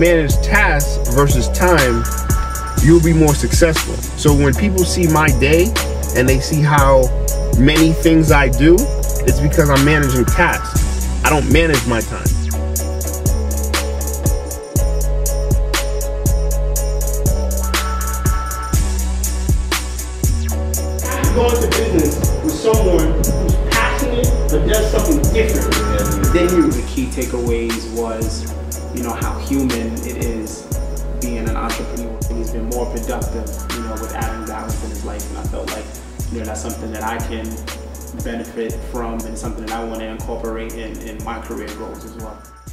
manage tasks versus time, you'll be more successful. So when people see my day and they see how many things I do, it's because I'm managing tasks. I don't manage my time. Go into business with someone who's passionate but does something different than you. The key takeaways was, how human it is being an entrepreneur. And he's been more productive, with adding balance in his life. And I felt like, that's something that I can benefit from and something that I want to incorporate in my career goals as well.